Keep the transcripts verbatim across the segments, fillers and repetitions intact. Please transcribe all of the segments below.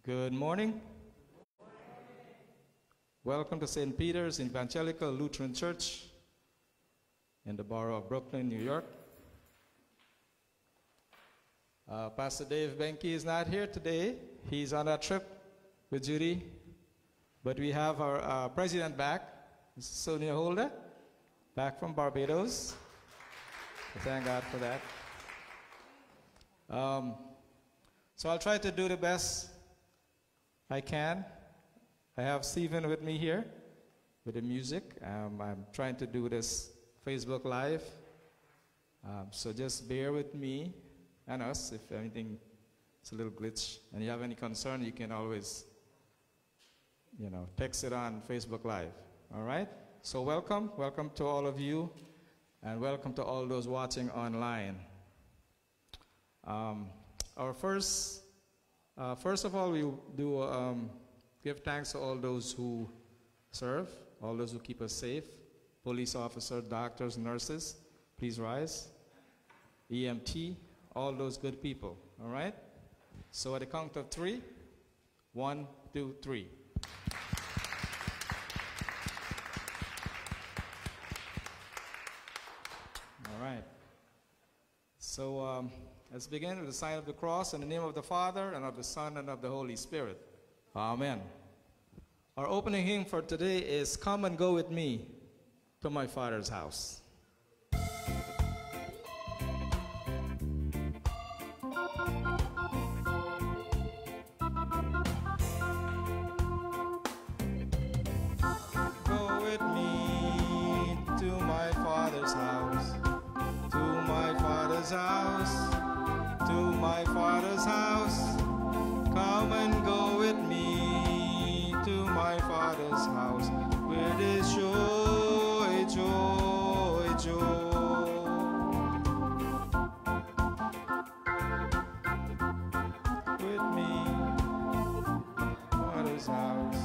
Good morning. Welcome to Saint Peter's Evangelical Lutheran Church in the borough of Brooklyn, New York. Uh, Pastor Dave Benke is not here today. He's on a trip with Judy. But we have our uh, president back, Sonia Holder, back from Barbados. So thank God for that. Um, so I'll try to do the best I can. I have Stephen with me here with the music. Um, I'm trying to do this Facebook Live. Um, so just bear with me and us if anything is a little glitch. And you have any concern, you can always, you know, text it on Facebook Live. All right? So welcome. Welcome to all of you. And welcome to all those watching online. Um, our first, uh, first of all, we do um, give thanks to all those who serve, all those who keep us safe, police officers, doctors, nurses, please rise, E M T, all those good people, all right? So at the count of three, one, two, three. All right. So um, let's begin with the sign of the cross in the name of the Father, and of the Son, and of the Holy Spirit. Amen. Our opening hymn for today is Come and Go With Me to My Father's House. Go with me to my Father's house, to my Father's house, to my Father's house. Come and go with me to my Father's house, where there's joy, joy, joy. With me, Father's house.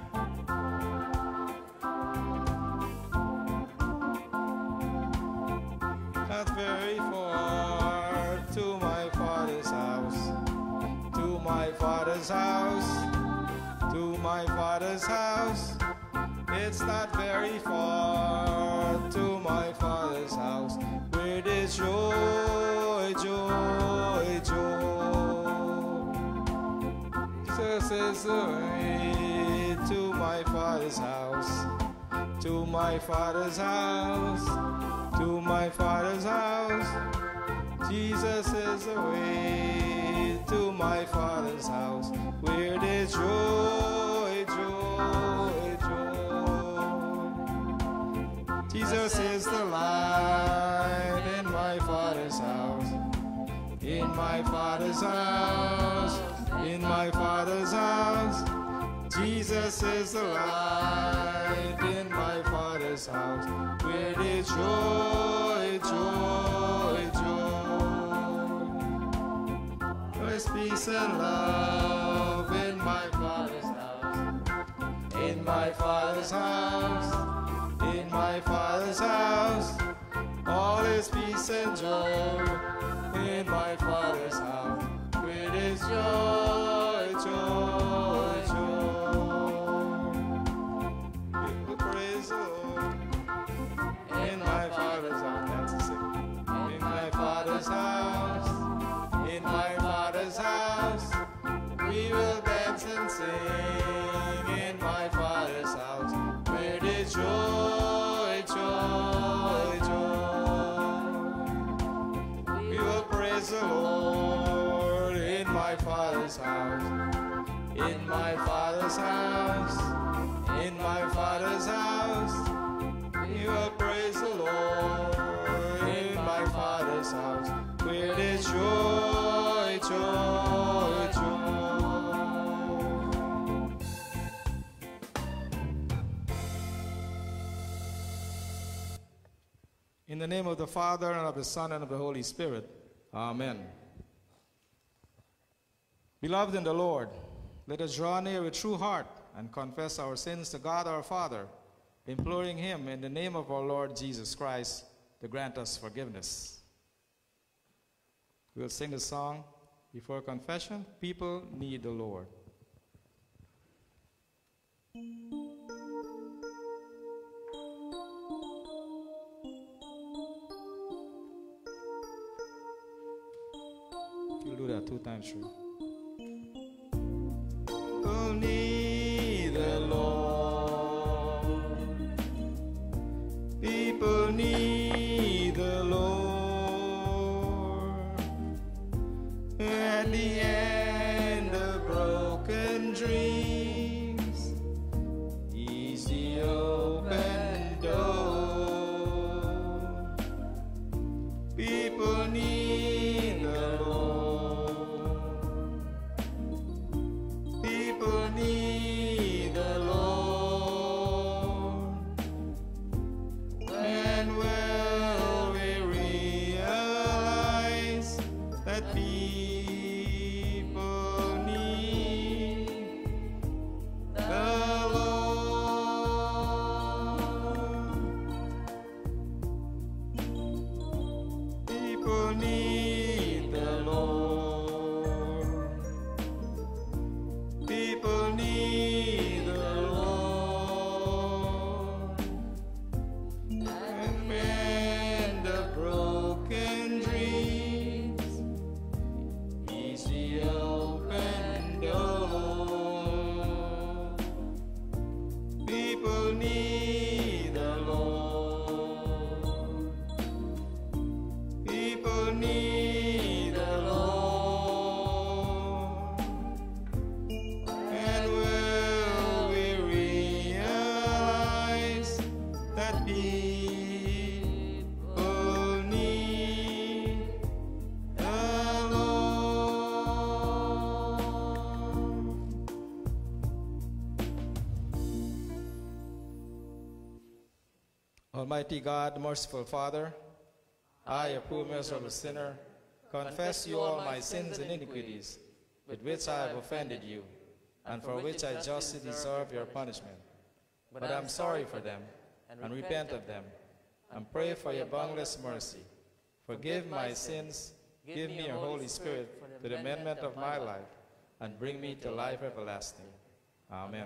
Not very far to my Father's house, to my Father's house, to my Father's house. It's not very far to my Father's house, where there's joy, joy, joy. Jesus is the way to my Father's house, to my Father's house, to my Father's house. Jesus is the way to my Father's house, where there's joy, joy, joy. Jesus is the light in my Father's house, in my Father's house, in my Father's house. Jesus is the light in my Father's house, where there's joy, joy, joy. There's peace and love in my Father's house, in my Father's house, in my Father's house. All is peace and joy in my Father's house, where there's joy, joy, joy. We will praise the Lord in my Father's house. That's it. In my Father's house, in my Father's house, we will dance and sing in my Father's house, where there's joy, joy, joy. We will praise the Lord in my Father's house, in my Father's house, in my Father's house. We will praise the Lord in my Father's house, where there's joy, joy, joy. In the name of the Father, and of the Son, and of the Holy Spirit. Amen. Beloved in the Lord, let us draw near with true heart and confess our sins to God our Father, imploring him in the name of our Lord Jesus Christ to grant us forgiveness. We'll sing the song before confession. People need the Lord. You'll do that two times through. People need the Lord. People need the Lord. At the end of broken dreams, He's the open door. People need the Lord. People need the Lord. When will we realize that people need the Lord? People need the Lord. People need the Lord. And mend the broken dreams, He's the open door. People need the Lord. People need the Lord. And will we realize that people need the Lord? Almighty God, merciful Father, I, a poor miserable sinner, confess you all my sins and iniquities, with which I have offended you, and for which I justly deserve your punishment. But I am sorry for them, and repent of them, and pray for your boundless mercy. Forgive my sins, give me your Holy Spirit to the amendment of my life, and bring me to life everlasting. Amen.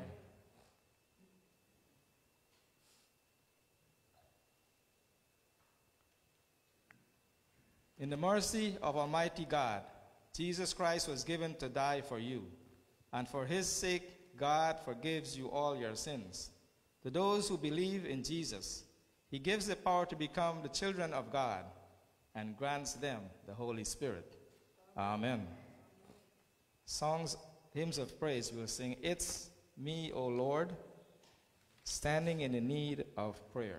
In the mercy of Almighty God, Jesus Christ was given to die for you, and for his sake God forgives you all your sins. To those who believe in Jesus, he gives the power to become the children of God and grants them the Holy Spirit. Amen. Songs, hymns of praise, we'll sing, It's Me, O Lord, standing in the need of prayer.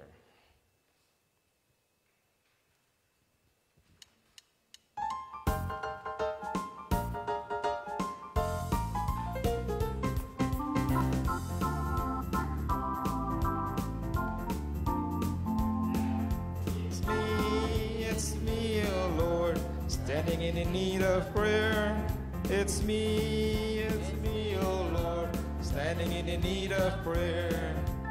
Standing in the need of prayer, it's me, it's me, oh Lord, standing in the need of prayer.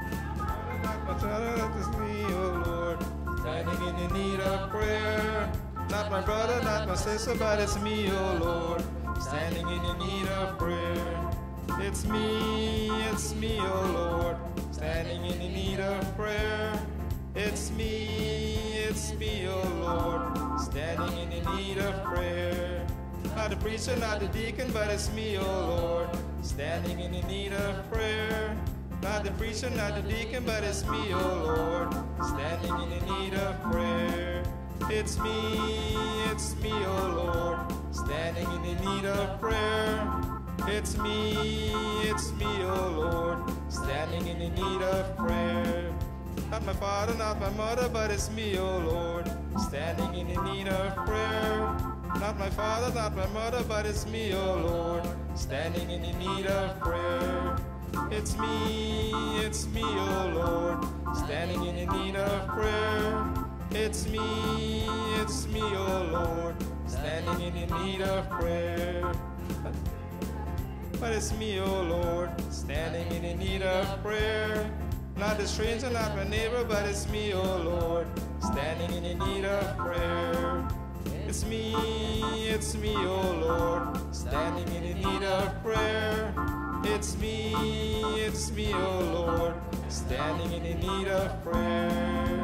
It's me, oh Lord, standing in the need of prayer. Not my brother, not my sister, but it's me, oh Lord, standing in the need of prayer. It's me, it's me, oh Lord, standing in the need of prayer. It's me, it's me, oh Lord, standing in the need of prayer. Not the preacher, not the deacon, but it's me, oh Lord, standing in the need of prayer. Not the preacher, not the deacon, but it's me, oh Lord, standing in the need of prayer. It's me, it's me, oh Lord, standing in the need of prayer. It's me, it's me, oh Lord, standing in the need of prayer. Not my father, not my mother, but it's me, oh Lord, standing in the need of prayer. Not my father, not my mother, but it's me, oh Lord, standing in the need of prayer. It's me, it's me, oh Lord, standing in the need of prayer. It's me, it's me, oh Lord, standing in the need of prayer. But it's me, oh Lord, standing in the need of prayer. Not the stranger, not my neighbor, but it's me, oh Lord, standing in the need of prayer. It's me, it's me, oh Lord, standing in the need of prayer. It's me, it's me, O Lord, standing in the need of prayer.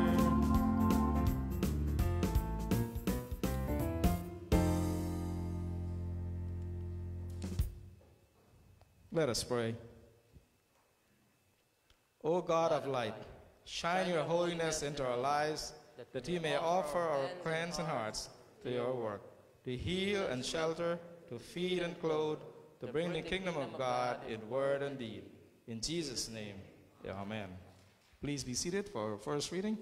Let us pray. O God of light, shine your holiness into our lives, that we may offer our hands and hearts to your work, to heal and shelter, to feed and clothe, to bring the kingdom of God in word and deed. In Jesus' name, amen. Please be seated for our first reading.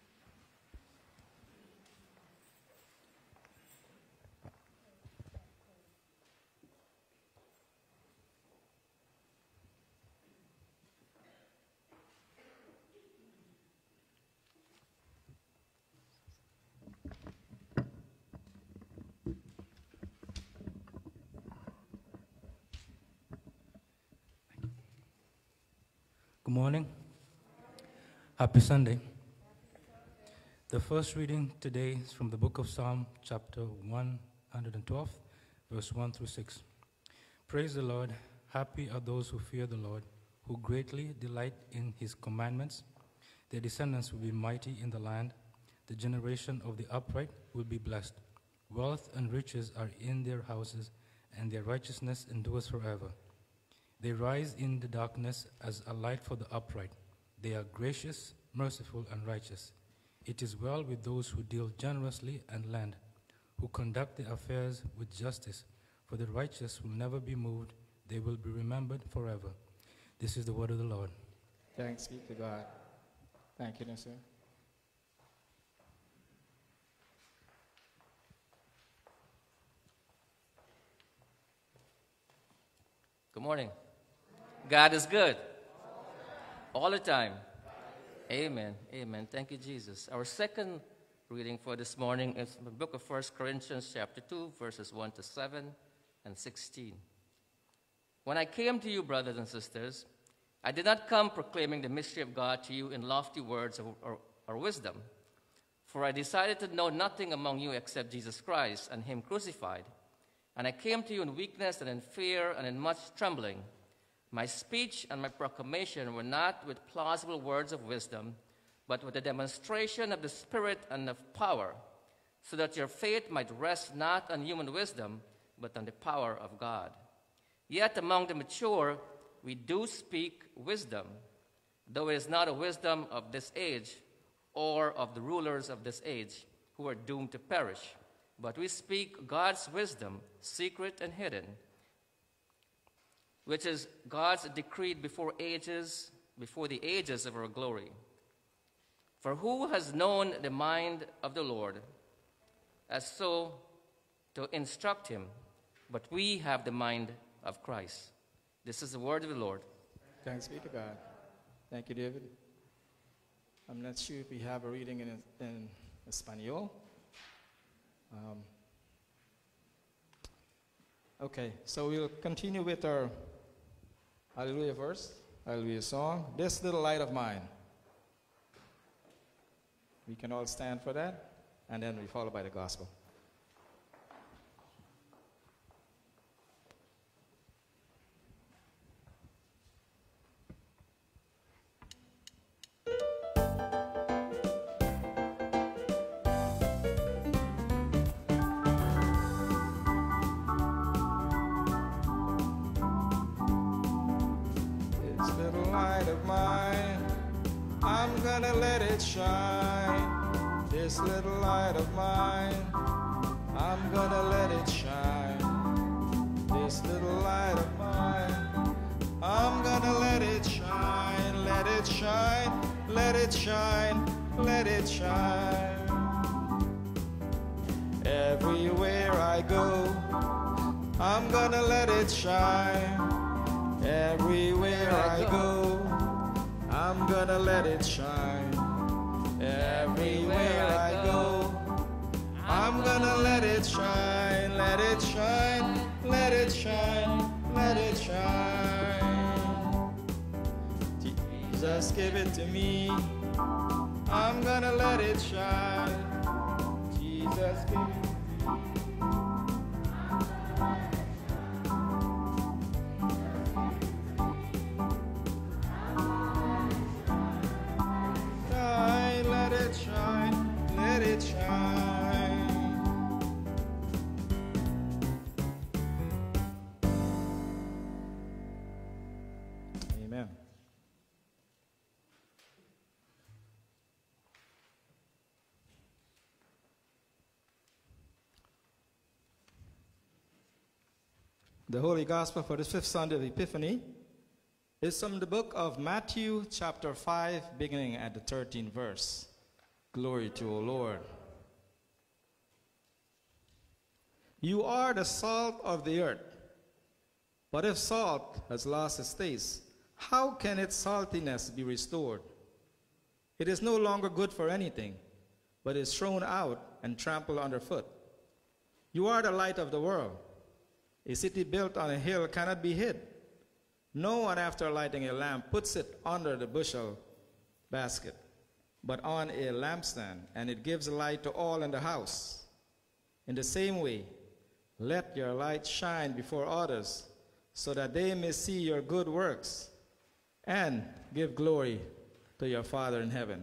Good morning. Happy Sunday. The first reading today is from the book of Psalm, chapter one hundred twelve, verse one through six. Praise the Lord. Happy are those who fear the Lord, who greatly delight in his commandments. Their descendants will be mighty in the land. The generation of the upright will be blessed. Wealth and riches are in their houses, and their righteousness endures forever. They rise in the darkness as a light for the upright. They are gracious, merciful, and righteous. It is well with those who deal generously and lend, who conduct their affairs with justice. For the righteous will never be moved. They will be remembered forever. This is the word of the Lord. Thanks be to God. Thank you, Nasir. Good morning. God is good. All the time. Amen. Amen. Thank you, Jesus. Our second reading for this morning is from the book of First Corinthians chapter two, verses one to seven and sixteen. When I came to you, brothers and sisters, I did not come proclaiming the mystery of God to you in lofty words or, or, or wisdom, for I decided to know nothing among you except Jesus Christ and him crucified. And I came to you in weakness and in fear and in much trembling. My speech and my proclamation were not with plausible words of wisdom, but with a demonstration of the Spirit and of power, so that your faith might rest not on human wisdom, but on the power of God. Yet among the mature, we do speak wisdom, though it is not a wisdom of this age or of the rulers of this age who are doomed to perish. But we speak God's wisdom, secret and hidden, which is God's decreed before ages, before the ages of our glory. For who has known the mind of the Lord, as so to instruct him? But we have the mind of Christ. This is the word of the Lord. Thanks be to God. Thank you, David. I'm not sure if we have a reading in, in Espanol. Um, okay, so we'll continue with our Hallelujah verse, Hallelujah song, This Little Light of Mine. We can all stand for that, and then we follow by the gospel. Gonna let it shine, this little light of mine. I'm gonna let it shine, this little light of mine. I'm gonna let it shine, let it shine, let it shine, let it shine. Everywhere I go, I'm gonna let it shine. Everywhere I go, I'm gonna let it shine. Everywhere I go, I'm gonna let it shine, let it shine, let it shine, let it shine. Jesus, give it to me. I'm gonna let it shine. Jesus, give it to me. The Holy Gospel for the fifth Sunday of Epiphany is from the book of Matthew, chapter five, beginning at the thirteenth verse. Glory to O Lord. You are the salt of the earth. But if salt has lost its taste, how can its saltiness be restored? It is no longer good for anything, but is thrown out and trampled underfoot. You are the light of the world. A city built on a hill cannot be hid. No one, after lighting a lamp, puts it under the bushel basket, but on a lampstand, and it gives light to all in the house. In the same way, let your light shine before others, so that they may see your good works and give glory to your Father in heaven.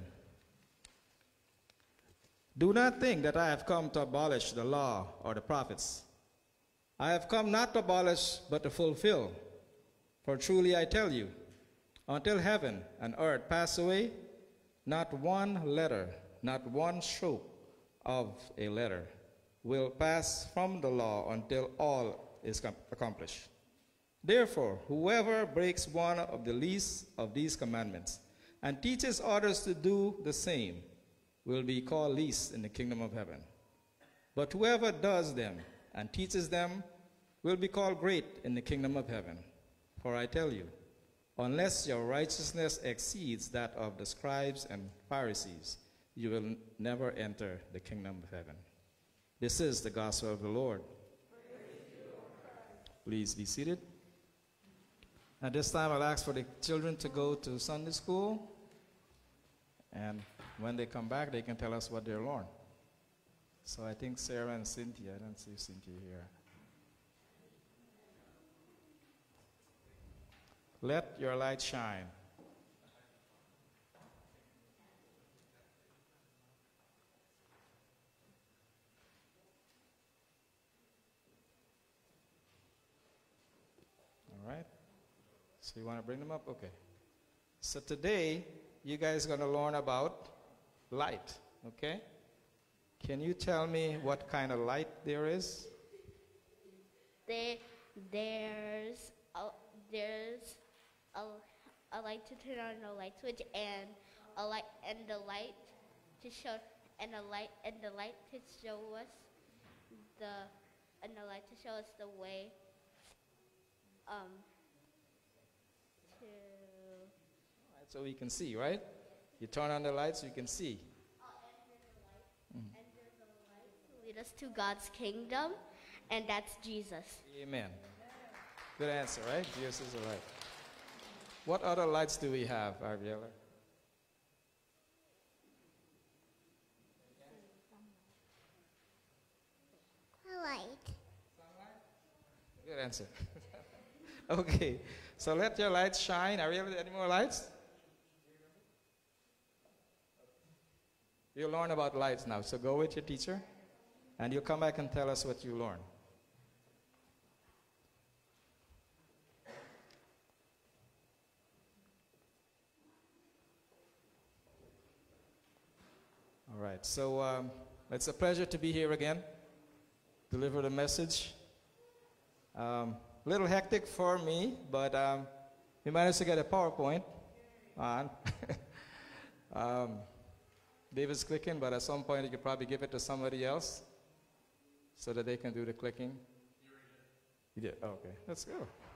Do not think that I have come to abolish the law or the prophets. I have come not to abolish, but to fulfill. For truly I tell you, until heaven and earth pass away, not one letter, not one stroke of a letter will pass from the law until all is accomplished. Therefore, whoever breaks one of the least of these commandments and teaches others to do the same will be called least in the kingdom of heaven. But whoever does them and teaches them will be called great in the kingdom of heaven. For I tell you, unless your righteousness exceeds that of the scribes and Pharisees, you will never enter the kingdom of heaven. This is the gospel of the Lord. Please be seated. At this time, I'll ask for the children to go to Sunday school. And when they come back, they can tell us what they learned. So I think Sarah and Cynthia, I don't see Cynthia here. Let your light shine. All right. So you want to bring them up? Okay. So today, you guys are going to learn about light, okay? Can you tell me what kind of light there is? There, there's a, there's a, a light to turn on a light switch, and a light and the light to show and a light and the light to show us the and the light to show us the way um to So we can see, right? You turn on the light so you can see. uh, and there's a light mm. and there's a light to lead us to God's kingdom, and that's Jesus. Amen. Good answer, right? Jesus is the light. What other lights do we have, Ariella? Light. Good answer. Okay, so let your light shine. Ariella, any more lights? You'll learn about lights now. So go with your teacher, and you'll come back and tell us what you learned. All right, so um, it's a pleasure to be here again, deliver the message. Um, a little hectic for me, but um, we managed to get a PowerPoint on. um, David's clicking, but at some point you could probably give it to somebody else so that they can do the clicking. You did? Oh, okay, let's go.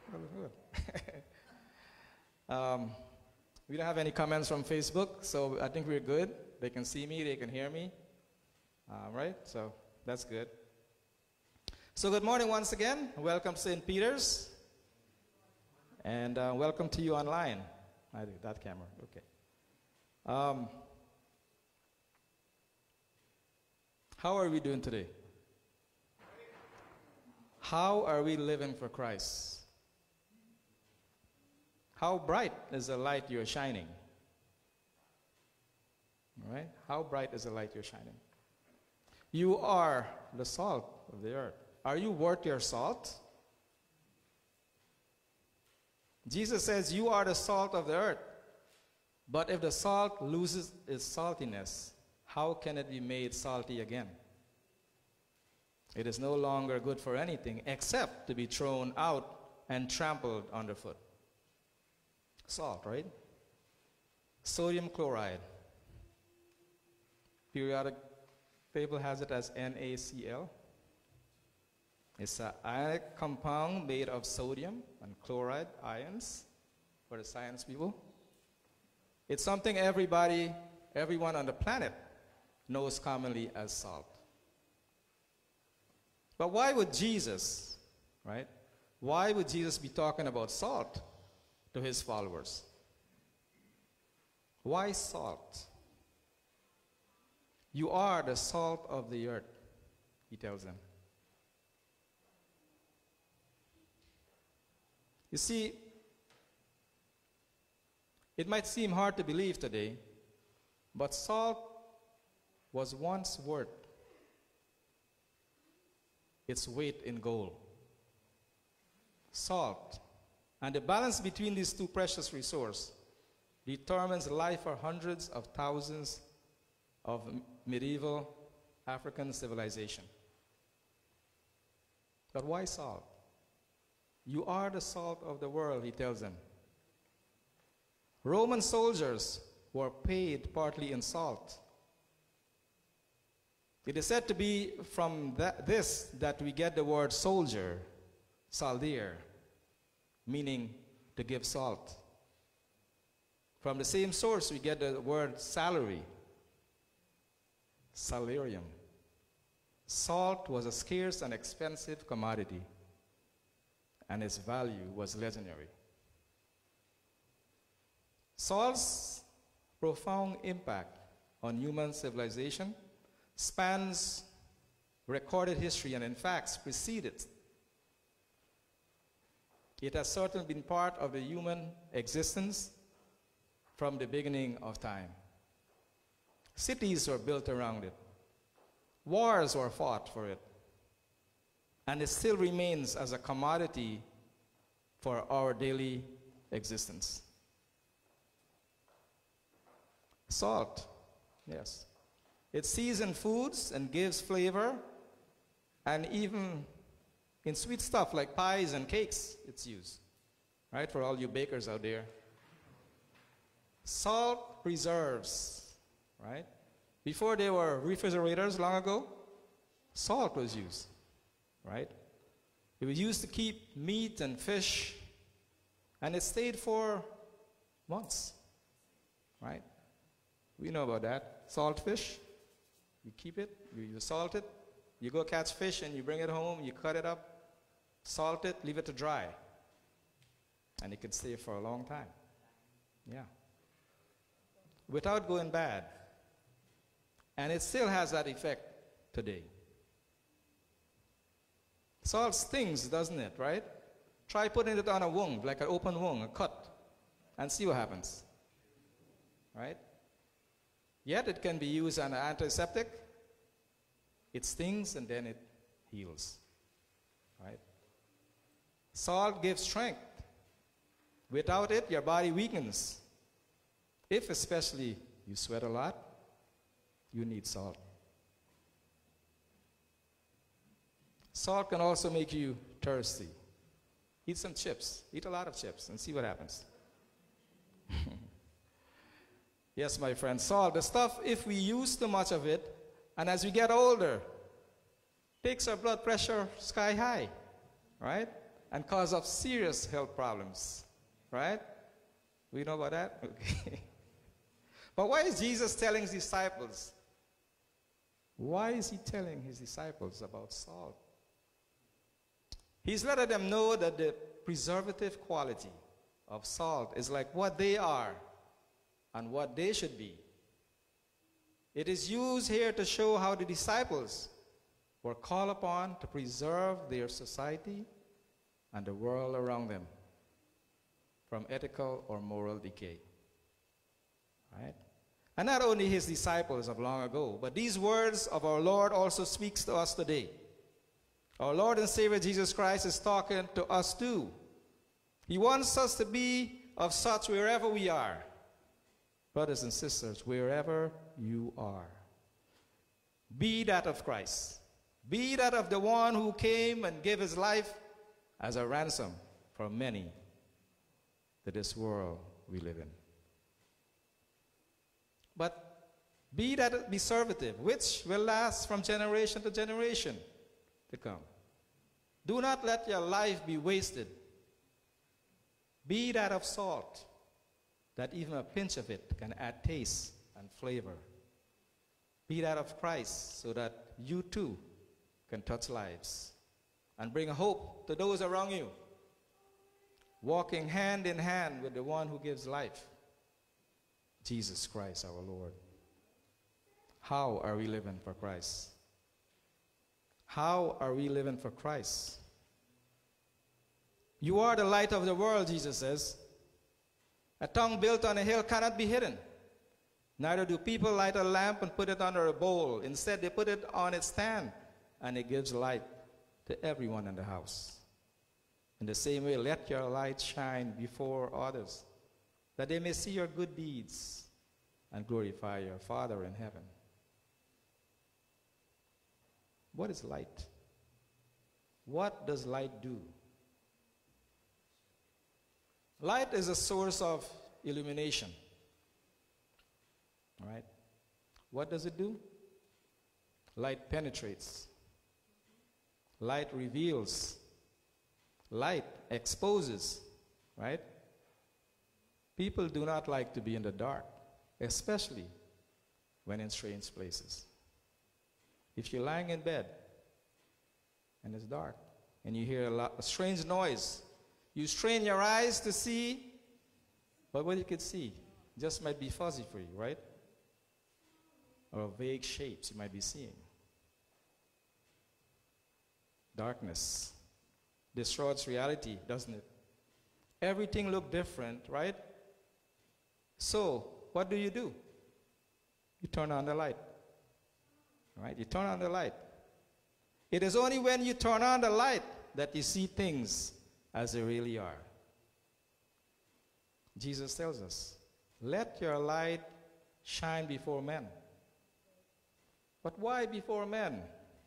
Good. um, we don't have any comments from Facebook, so I think we're good. They can see me, they can hear me. All right, so that's good. So good morning once again. Welcome to Saint Peter's. And uh, welcome to you online. I do, that camera, okay. Um, how are we doing today? How are we living for Christ? How bright is the light you're shining? All right? How bright is the light you're shining? You are the salt of the earth. Are you worth your salt? Jesus says you are the salt of the earth. But if the salt loses its saltiness, how can it be made salty again? It is no longer good for anything except to be thrown out and trampled underfoot. Salt, right? Sodium chloride. Periodic table has it as NaCl. It's an ionic compound made of sodium and chloride ions for the science people. It's something everybody, everyone on the planet knows commonly as salt. But why would Jesus, right? Why would Jesus be talking about salt to his followers? Why salt? You are the salt of the earth, he tells them. You see, it might seem hard to believe today, but salt was once worth its weight in gold. Salt and the balance between these two precious resources determines life for hundreds of thousands of medieval African civilization. But why salt? You are the salt of the world, he tells them. Roman soldiers were paid partly in salt. It is said to be from that, this that we get the word soldier, saldir, meaning to give salt. From the same source we get the word salary, salarium. Salt was a scarce and expensive commodity, and its value was legendary. Salt's profound impact on human civilization spans recorded history and in fact preceded. It has certainly been part of the human existence from the beginning of time. Cities were built around it. Wars were fought for it. And it still remains as a commodity for our daily existence. Salt, yes. It seasons foods and gives flavor, and even in sweet stuff like pies and cakes, it's used. Right, for all you bakers out there. Salt preserves, right? Before there were refrigerators long ago, salt was used, right? It was used to keep meat and fish, and it stayed for months, right? We know about that. Salt fish, you keep it, you, you salt it, you go catch fish and you bring it home, you cut it up, salt it, leave it to dry, and it can stay for a long time. Yeah. Without going bad. And it still has that effect today. Salt stings, doesn't it, right? Try putting it on a wound, like an open wound, a cut, and see what happens. Right? Yet it can be used as an antiseptic. It stings and then it heals. Right? Salt gives strength. Without it, your body weakens. If especially you sweat a lot, you need salt. Salt can also make you thirsty. Eat some chips. Eat a lot of chips and see what happens. Yes, my friend, salt, the stuff, if we use too much of it, and as we get older, takes our blood pressure sky high, right? And cause us serious health problems, right? We know about that? Okay. But why is Jesus telling his disciples? Why is he telling his disciples about salt? He's letting them know that the preservative quality of salt is like what they are and what they should be. It is used here to show how the disciples were called upon to preserve their society and the world around them from ethical or moral decay. Right? And not only his disciples of long ago, but these words of our Lord also speaks to us today. Our Lord and Savior Jesus Christ is talking to us too. He wants us to be of such wherever we are. Brothers and sisters, wherever you are, be that of Christ. Be that of the one who came and gave his life as a ransom for many to this world we live in. But be that be servitive, which will last from generation to generation to come. Do not let your life be wasted. Be that of salt, that even a pinch of it can add taste and flavor. Be that of Christ, so that you too can touch lives and bring hope to those around you, walking hand in hand with the one who gives life, Jesus Christ our Lord. How are we living for Christ? How are we living for Christ? You are the light of the world, Jesus says. A town built on a hill cannot be hidden. Neither do people light a lamp and put it under a bowl. Instead, they put it on its stand, and it gives light to everyone in the house. In the same way, let your light shine before others, that they may see your good deeds and glorify your Father in heaven. What is light? What does light do? Light is a source of illumination. All right? What does it do? Light penetrates. Light reveals. Light exposes. Right? People do not like to be in the dark, especially when in strange places. If you're lying in bed and it's dark and you hear a, lot, a strange noise, you strain your eyes to see, but what you could see just might be fuzzy for you, right? Or vague shapes you might be seeing. Darkness distorts reality, doesn't it? Everything looks different, right? So, what do you do? You turn on the light. Right? You turn on the light. It is only when you turn on the light that you see things as they really are. Jesus tells us, let your light shine before men. But why before men?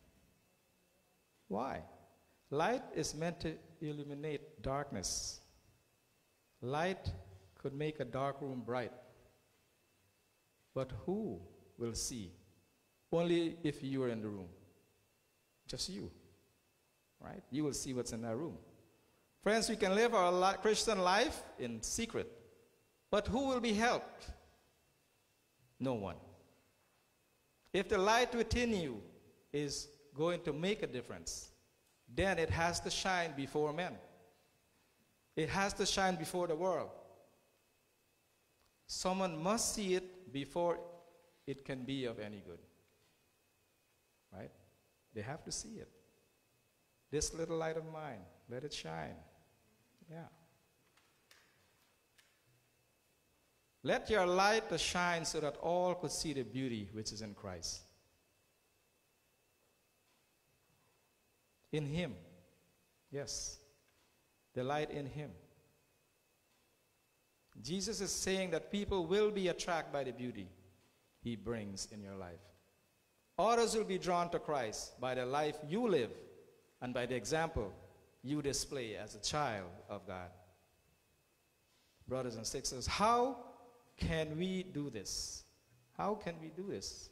Why? Light is meant to illuminate darkness. Light could make a dark room bright. But who will see? Only if you are in the room. Just you. Right? You will see what's in that room. Friends, we can live our li- Christian life in secret. But who will be helped? No one. If the light within you is going to make a difference, then it has to shine before men. It has to shine before the world. Someone must see it before it can be of any good. Right? They have to see it. This little light of mine, let it shine. Yeah. Let your light shine so that all could see the beauty which is in Christ. In Him. Yes. The light in Him. Jesus is saying that people will be attracted by the beauty He brings in your life. Others will be drawn to Christ by the life you live and by the example you display as a child of God. Brothers and sisters, how can we do this? How can we do this?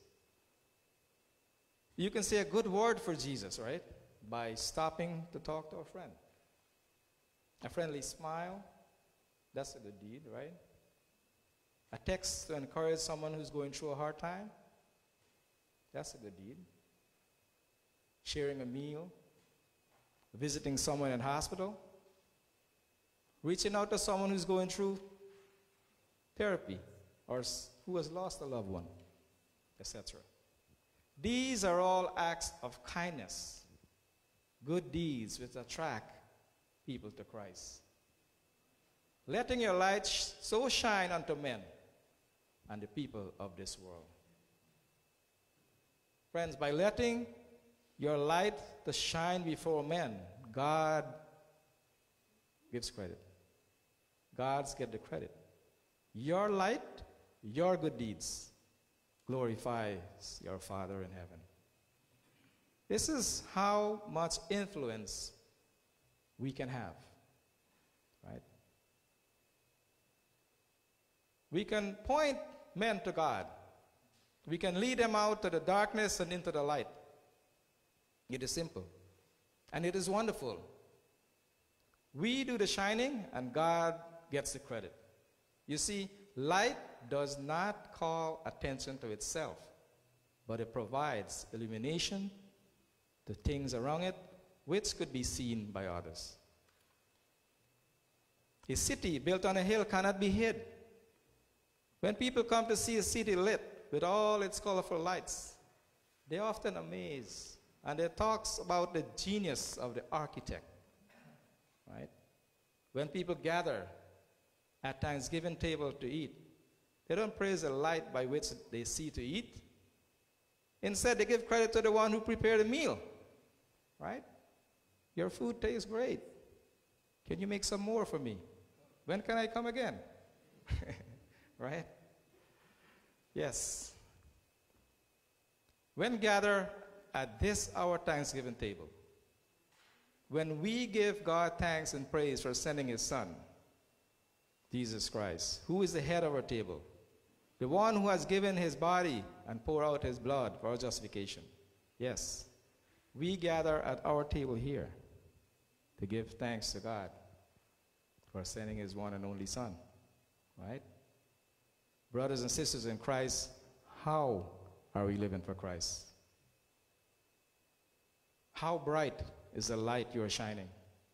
You can say a good word for Jesus, right? By stopping to talk to a friend. A friendly smile, that's a good deed, right? A text to encourage someone who's going through a hard time, that's a good deed. Sharing a meal, visiting someone in hospital, reaching out to someone who's going through therapy or s- who has lost a loved one, et cetera. These are all acts of kindness, good deeds which attract people to Christ. Letting your light sh- so shine unto men and the people of this world. Friends, by letting your light to shine before men, God gives credit. God's get the credit. Your light, your good deeds glorifies your Father in heaven. This is how much influence we can have, right? We can point men to God. We can lead them out to the darkness and into the light. It is simple. And it is wonderful. We do the shining, and God gets the credit. You see, light does not call attention to itself, but it provides illumination to things around it, which could be seen by others. A city built on a hill cannot be hid. When people come to see a city lit with all its colorful lights, they're often amazed, and they talk about the genius of the architect, right? When people gather at Thanksgiving table to eat, they don't praise the light by which they see to eat. Instead, they give credit to the one who prepared the meal, right? Your food tastes great. Can you make some more for me? When can I come again? Right? Yes. When gathered at this our Thanksgiving table, when we give God thanks and praise for sending his Son, Jesus Christ, who is the head of our table, the one who has given his body and poured out his blood for our justification. Yes, we gather at our table here to give thanks to God for sending his one and only Son, right? Brothers and sisters in Christ, how are we living for Christ? How bright is the light you are shining?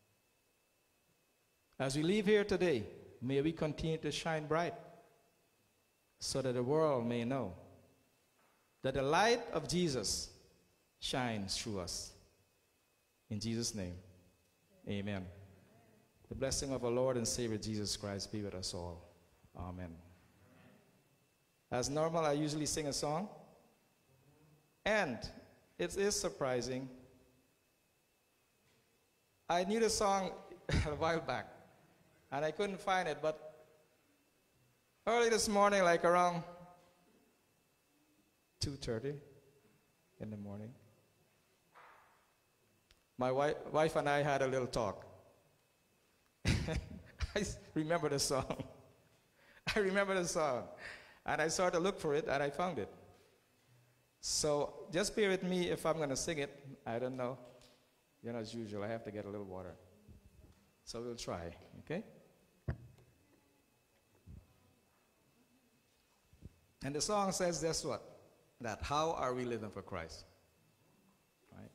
As we leave here today, may we continue to shine bright so that the world may know that the light of Jesus shines through us. In Jesus' name, amen. The blessing of our Lord and Savior Jesus Christ be with us all. Amen. As normal, I usually sing a song. And it is surprising. I knew the song a while back, and I couldn't find it, but early this morning, like around two thirty in the morning, my wife, wife and I had a little talk. I remember the song. I remember the song. And I started to look for it, and I found it. So just bear with me if I'm going to sing it. I don't know. You know, as usual, I have to get a little water. So we'll try, okay? And the song says this what? That how are we living for Christ? Right?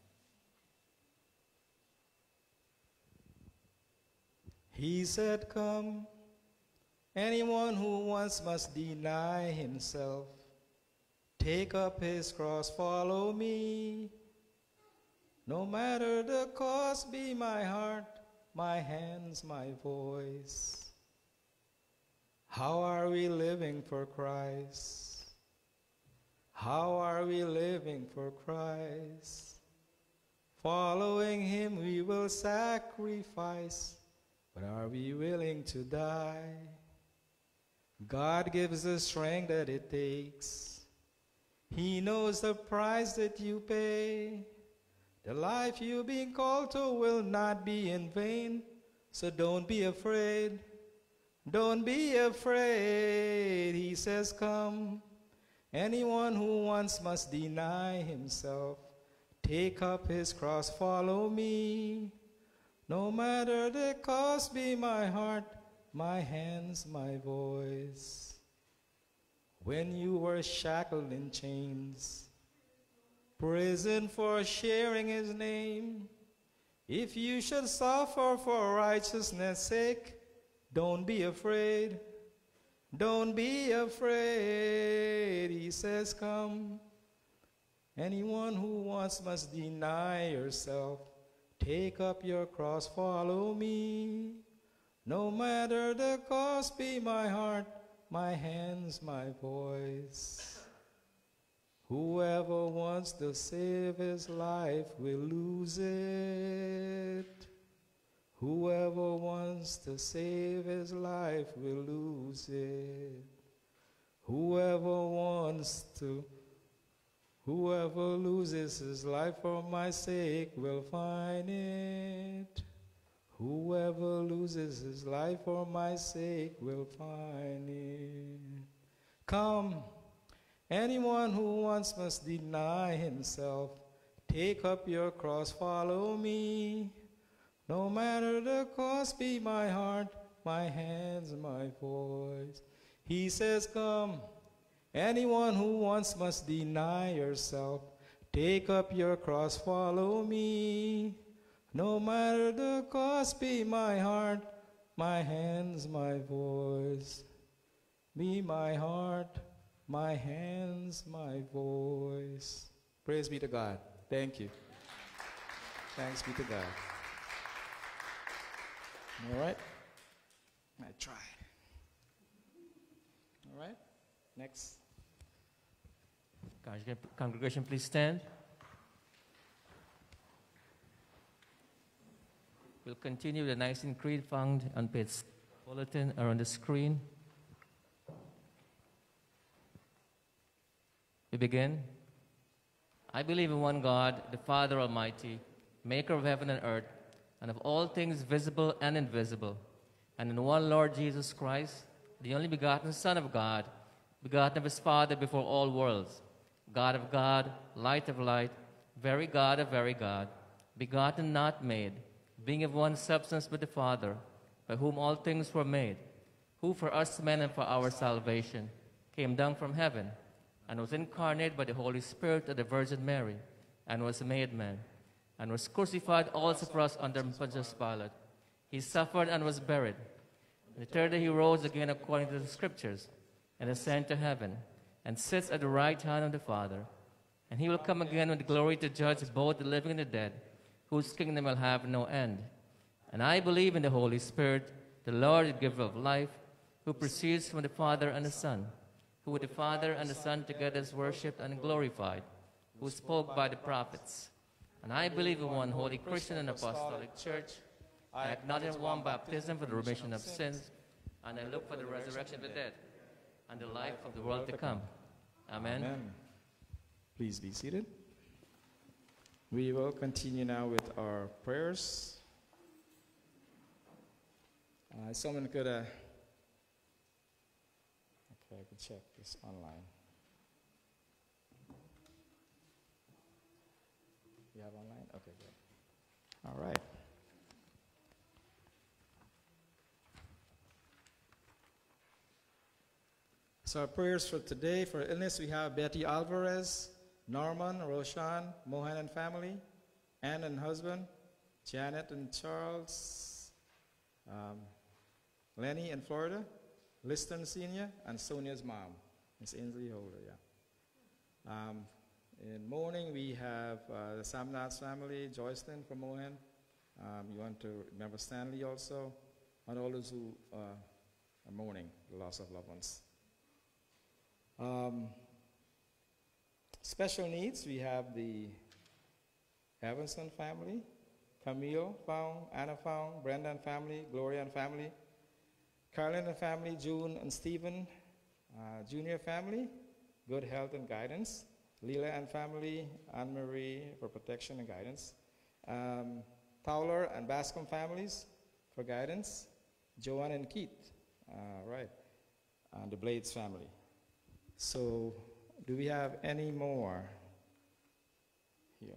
He said, come, anyone who wants must deny himself. Take up his cross, follow me. No matter the cost, be my heart, my hands, my voice. How are we living for Christ? How are we living for Christ? Following him we will sacrifice, but are we willing to die? God gives the strength that it takes. He knows the price that you pay. The life you've been called to will not be in vain, so don't be afraid. Don't be afraid, he says, come. Anyone who wants must deny himself. Take up his cross, follow me. No matter the cost, be my heart, my hands, my voice. When you were shackled in chains, prison for sharing his name, if you should suffer for righteousness' sake, don't be afraid. Don't be afraid, he says, come. Anyone who wants must deny yourself. Take up your cross, follow me. No matter the cost, be my heart, my hands, my voice. Whoever wants to save his life will lose it. Whoever wants to save his life will lose it. Whoever wants to, Whoever loses his life for my sake will find it. Whoever loses his life for my sake will find it. Come, anyone who wants must deny himself. Take up your cross, follow me. No matter the cost, be my heart, my hands, my voice. He says, come, anyone who wants must deny yourself. Take up your cross, follow me. No matter the cost, be my heart, my hands, my voice. Be my heart, my hands, my voice. Praise be to God. Thank you. Thanks be to God. All right? I tried. All right? Next. Congregation, please stand. We'll continue the Nicene Creed found on page bulletin or on the screen. We begin. I believe in one God, the Father Almighty, maker of heaven and earth, and of all things visible and invisible, and in one Lord Jesus Christ, the only begotten Son of God, begotten of his Father before all worlds, God of God, light of light, very God of very God, begotten, not made, being of one substance with the Father, by whom all things were made, who for us men and for our salvation came down from heaven, and was incarnate by the Holy Spirit of the Virgin Mary, and was made man, and was crucified also for us under Pontius Pilate. He suffered and was buried. And the third day he rose again according to the Scriptures, and ascended to heaven, and sits at the right hand of the Father. And he will come again with glory to judge both the living and the dead, whose kingdom will have no end. And I believe in the Holy Spirit, the Lord, the giver of life, who proceeds from the Father and the Son, who with the Father and the Son together is worshipped and glorified, who spoke by the prophets. And I believe in one holy Christian and apostolic church. I acknowledge one baptism for the remission of sins, and I look for the resurrection of the dead and the life of the world to come. Amen. Amen. Please be seated. We will continue now with our prayers. Uh, someone could, uh, okay, I could check this online. You have online? Okay, good. All right. So our prayers for today, for illness, we have Betty Alvarez, Norman, Roshan, Mohan and family, Anne and husband, Janet and Charles, um, Lenny in Florida, Liston Senior, and Sonia's mom, Miss Ainsley Holder, yeah. Um, in morning, we have uh, the Samnath family, Joycelyn from Mohan. Um, you want to remember Stanley also, and all those who uh, are mourning the loss of loved ones. Um, special needs, we have the Evanson family, Camille Found, Anna Found, Brendan family, Gloria and family, Carolyn and family, June and Stephen, uh, Junior family, good health and guidance, Lila and family, Anne-Marie for protection and guidance, um, Towler and Bascom families for guidance, Joanne and Keith, uh, right, and the Blades family. So, do we have any more here?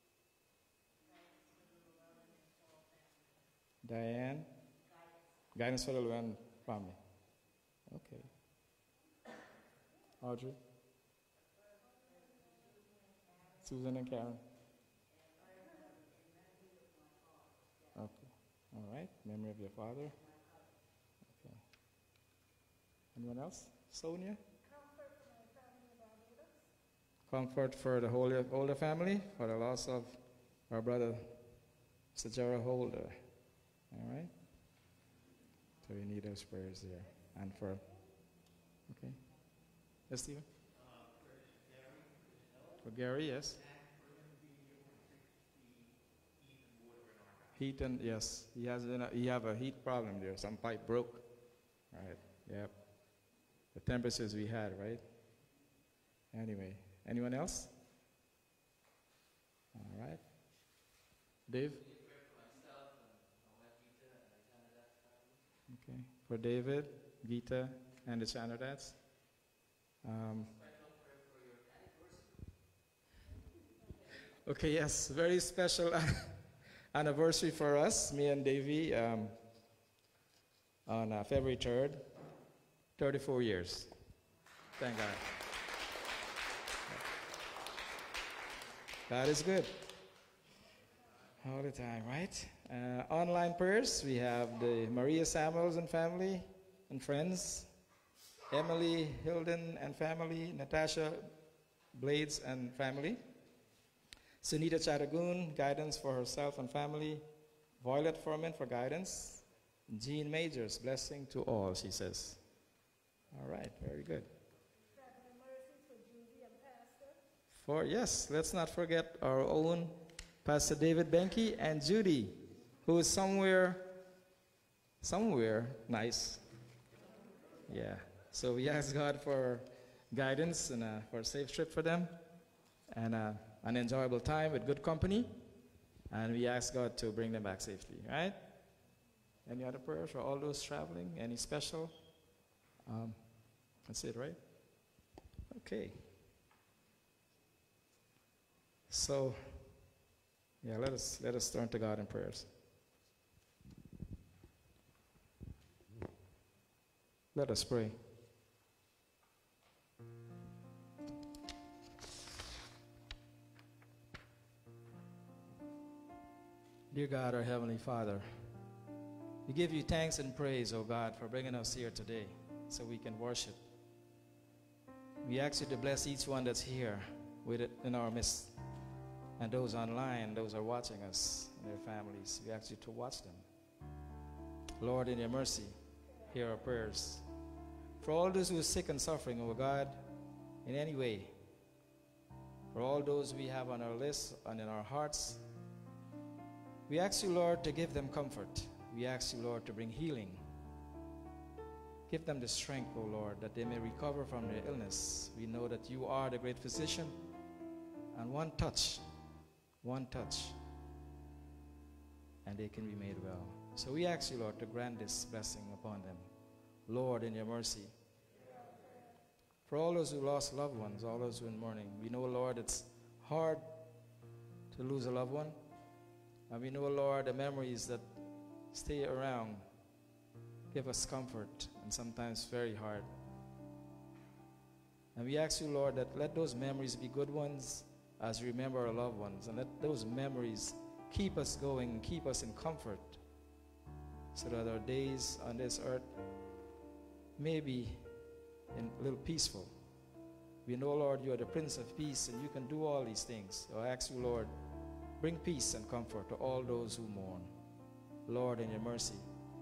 Diane? Guidance for the Llewellyn family. Okay. Audrey? Susan and Karen? Okay. All right. Memory of your father. Okay. Anyone else? Sonia? Comfort for the Holder, Holder family, for the loss of our brother, Sajara Holder. All right? So we need those prayers there. And for, okay. Yes, Stephen? For Gary, yes. Heat and, yes, he has a, he have a heat problem there. Some pipe broke. Right, yep. The temperatures we had, right? Anyway. Anyone else? All right. Dave? Okay. For David, Gita, and the Chanadads. Um, okay, yes, very special anniversary for us, me and Davy, um, on uh, February third, thirty-four years. Thank God. God is good. All the time, right? Uh, online prayers, we have the Maria Samuels and family and friends, Emily Hilden and family, Natasha Blades and family, Sunita Chatagoon, guidance for herself and family, Violet Furman for guidance, Jean Majors, blessing to all, she says. All right, very good. For, yes, let's not forget our own Pastor David Benke and Judy, who is somewhere, somewhere nice. Yeah, so we ask God for guidance and uh, for a safe trip for them and uh, an enjoyable time with good company. And we ask God to bring them back safely, right? Any other prayers for all those traveling? Any special? Um, that's it, right? Okay. So, yeah, let us let us turn to God in prayers. Let us pray. Dear God, our Heavenly Father, we give you thanks and praise, O God, for bringing us here today so we can worship. We ask you to bless each one that's here with it in our midst, and those online, those who are watching us and their families. We ask you to watch them. Lord, in your mercy, hear our prayers. For all those who are sick and suffering, O God, in any way, for all those we have on our list and in our hearts, we ask you, Lord, to give them comfort. We ask you, Lord, to bring healing. Give them the strength, O Lord, that they may recover from their illness. We know that you are the great physician, and one touch, one touch, and they can be made well. So we ask you, Lord, to grant this blessing upon them. Lord, in your mercy. For all those who lost loved ones, all those who are in mourning, we know, Lord, it's hard to lose a loved one. And we know, Lord, the memories that stay around give us comfort and sometimes very hard. And we ask you, Lord, that let those memories be good ones as we remember our loved ones. And let those memories keep us going and keep us in comfort so that our days on this earth may be in a little peaceful. We know, Lord, you are the Prince of Peace and you can do all these things. So I ask you, Lord, bring peace and comfort to all those who mourn. Lord, in your mercy.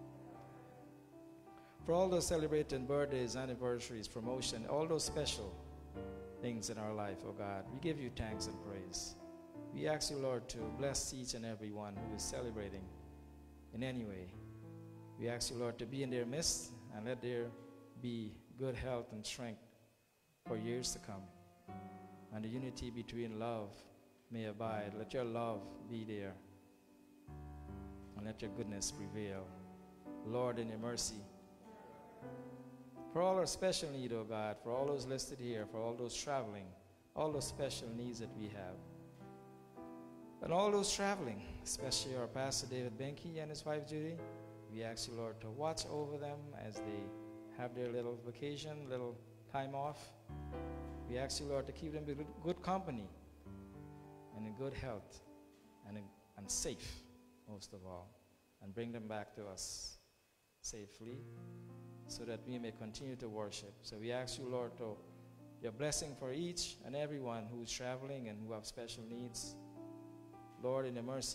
For all those celebrating birthdays, anniversaries, promotion, all those special things in our life, oh God, we give you thanks and praise. We ask you, Lord, to bless each and every one who is celebrating in any way. We ask you, Lord, to be in their midst and let there be good health and strength for years to come. And the unity between love may abide. Let your love be there. And let your goodness prevail. Lord, in your mercy. For all our special need, oh God, for all those listed here, for all those traveling, all those special needs that we have. And all those traveling, especially our Pastor David Benke and his wife Judy, we ask you, Lord, to watch over them as they have their little vacation, little time off. We ask you, Lord, to keep them in good company and in good health and, in, and safe, most of all, and bring them back to us safely so that we may continue to worship. So we ask you, Lord, to your blessing for each and everyone who is traveling and who have special needs. Lord, in your mercy,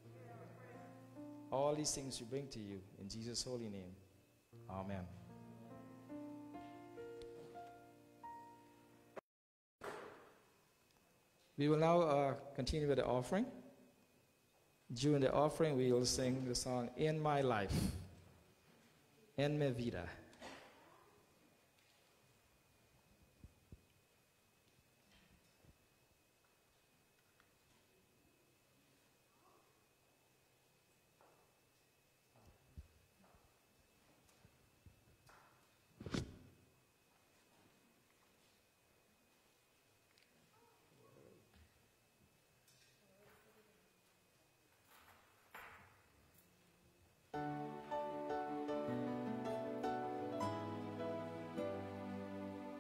all these things we bring to you in Jesus' holy name. Amen. We will now uh, continue with the offering. During the offering, we will sing the song, In My Life, En Mi Vida.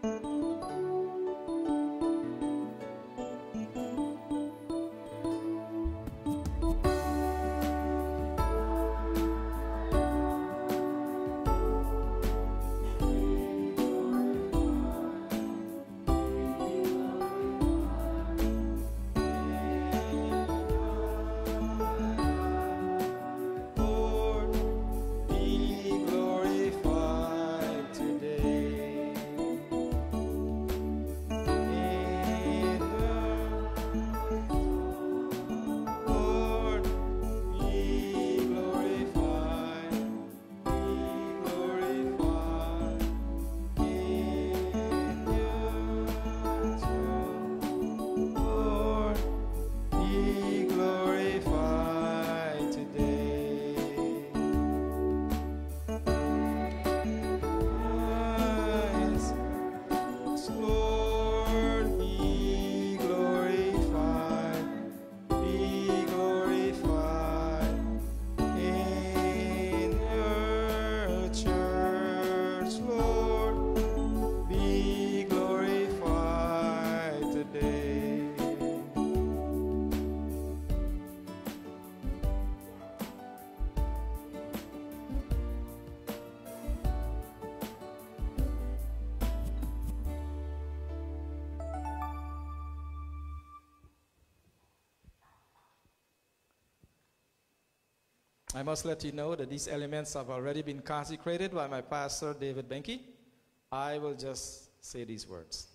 I must let you know that these elements have already been consecrated by my pastor, David Benke. I will just say these words.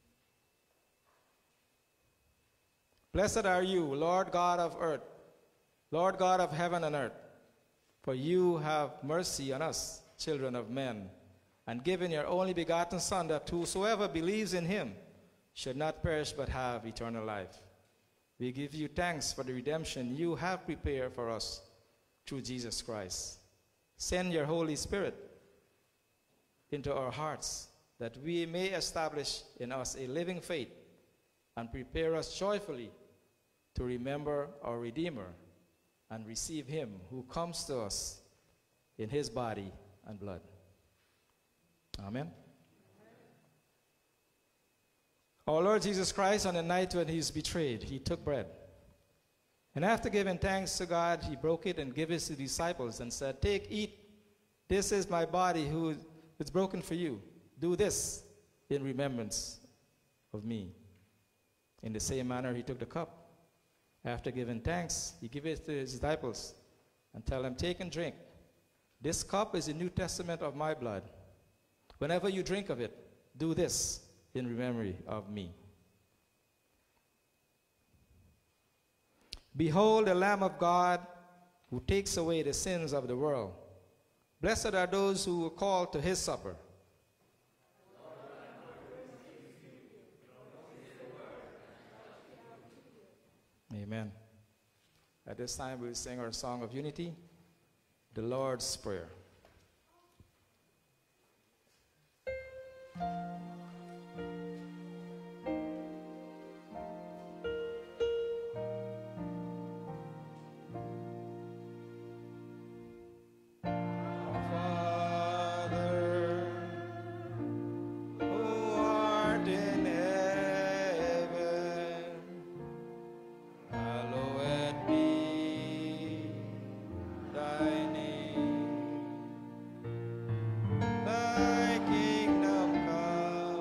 Blessed are you, Lord God of earth, Lord God of heaven and earth, for you have mercy on us, children of men, and given your only begotten Son, that whosoever believes in him should not perish but have eternal life. We give you thanks for the redemption you have prepared for us through Jesus Christ. Send your Holy Spirit into our hearts, that we may establish in us a living faith and prepare us joyfully to remember our Redeemer and receive him who comes to us in his body and blood. Amen. Our Lord Jesus Christ, on the night when he was betrayed, he took bread. And after giving thanks to God, he broke it and gave it to the disciples and said, "Take, eat. This is my body who is broken for you. Do this in remembrance of me." In the same manner, he took the cup. After giving thanks, he gave it to his disciples and tell them, "Take and drink. This cup is the New Testament of my blood. Whenever you drink of it, do this in memory of me." Behold the Lamb of God who takes away the sins of the world. Blessed are those who are called to his supper. Amen. At this time, we'll sing our song of unity, the Lord's Prayer. Thy kingdom come.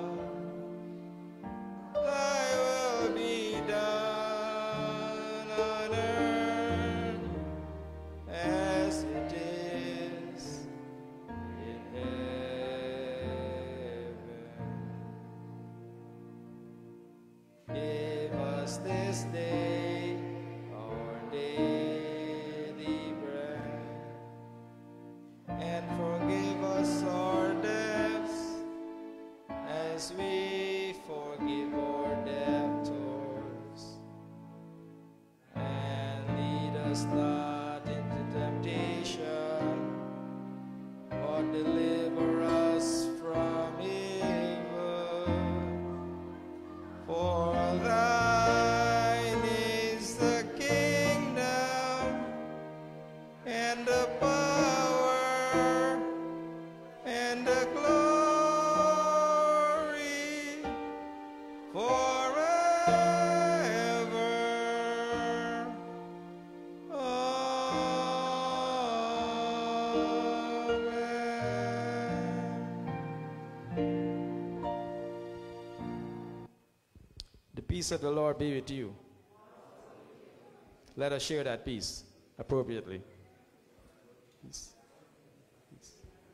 peace of the Lord be with you. Let us share that peace appropriately. Peace. Peace.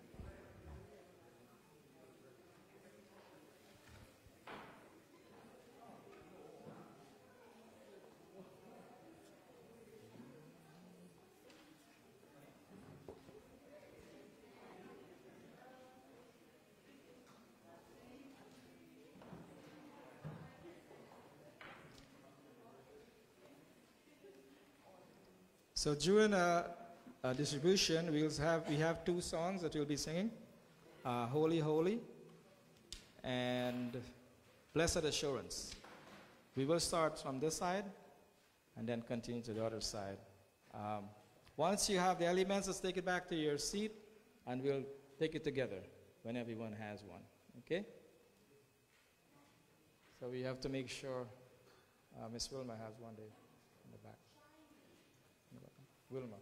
So during a, a distribution, we'll have, we have two songs that we'll be singing, uh, Holy, Holy, and Blessed Assurance. We will start from this side and then continue to the other side. Um, once you have the elements, let's take it back to your seat, and we'll take it together when everyone has one, okay? So we have to make sure uh, Miss Wilma has one there in the back. Wilma.